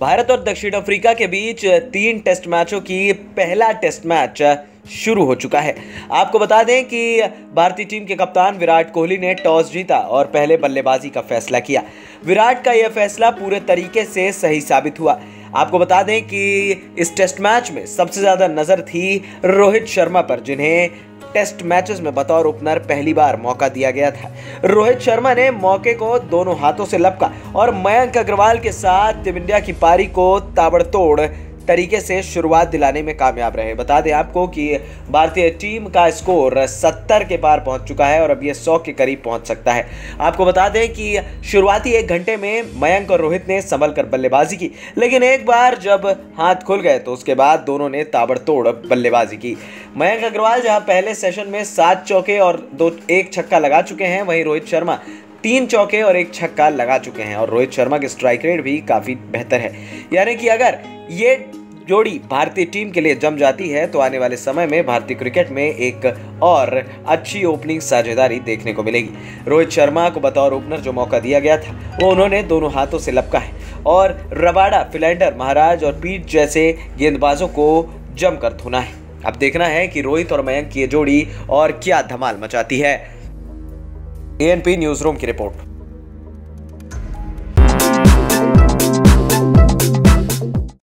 भारत और दक्षिण अफ्रीका के बीच 3 टेस्ट मैचों की पहला टेस्ट मैच शुरू हो चुका है। आपको बता दें कि भारतीय टीम के कप्तान विराट कोहली ने टॉस जीता और पहले बल्लेबाजी का फैसला किया। विराट का यह फैसला पूरे तरीके से सही साबित हुआ। आपको बता दें कि इस टेस्ट मैच में सबसे ज्यादा नजर थी रोहित शर्मा पर, जिन्हें टेस्ट मैचेस में बतौर ओपनर पहली बार मौका दिया गया था। रोहित शर्मा ने मौके को दोनों हाथों से लपका और मयंक अग्रवाल के साथ टीम इंडिया की पारी को ताबड़तोड़ तरीके से शुरुआत दिलाने में कामयाब रहे। बता दें आपको कि भारतीय टीम का स्कोर 70 के पार पहुंच चुका है और अब ये 100 के करीब पहुंच सकता है। आपको बता दें कि शुरुआती 1 घंटे में मयंक और रोहित ने संभल कर बल्लेबाजी की, लेकिन एक बार जब हाथ खुल गए तो उसके बाद दोनों ने ताबड़तोड़ बल्लेबाजी की। मयंक अग्रवाल जहां पहले सेशन में 7 चौके और 1 छक्का लगा चुके हैं, वहीं रोहित शर्मा 3 चौके और 1 छक्का लगा चुके हैं और रोहित शर्मा की स्ट्राइक रेट भी काफी बेहतर है। यानी कि अगर ये जोड़ी भारतीय टीम के लिए जम जाती है तो आने वाले समय में भारतीय क्रिकेट में एक और अच्छी ओपनिंग साझेदारी देखने को मिलेगी। रोहित शर्मा को बतौर ओपनर जो मौका दिया गया था वो उन्होंने दोनों हाथों से लपका है और रबाडा, फिलेंडर, महाराज और पीट जैसे गेंदबाजों को जमकर धुना है। अब देखना है कि रोहित और मयंक की जोड़ी और क्या धमाल मचाती है। एएनपी न्यूज रूम की रिपोर्ट।